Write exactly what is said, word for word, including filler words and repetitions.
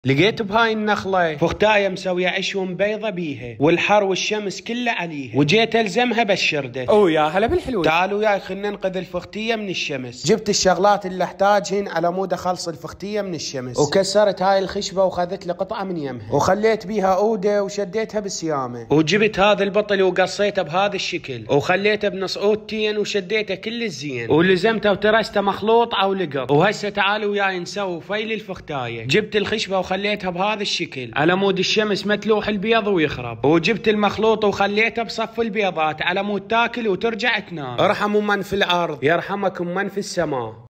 لقيت بهاي النخلة فختاية مسوية عشوم بيضة بيها والحر والشمس كله عليها، وجيت الزمها بالشردة. اوه يا هلا بالحلو. تعالوا وياي خلنا ننقذ الفختية من الشمس. جبت الشغلات اللي احتاجهن على مود اخلص الفختية من الشمس، وكسرت هاي الخشبة وخذت لي قطعة من يمها وخليت بيها عودة وشديتها بالسيامة، وجبت هذا البطل وقصيته بهذا الشكل وخليته بنص عودتين وشديته كل الزين ولزمته وترسته مخلوط او لقط. وهسه تعالوا وياي نسوي فيل الفختاية. جبت الخشبة وخليتها بهذا الشكل على مود الشمس ما تلوح البيض ويخرب، وجبت المخلوط وخليته بصف البيضات على مود تاكل وترجع تنام. ارحموا من في الارض يرحمكم من في السماء.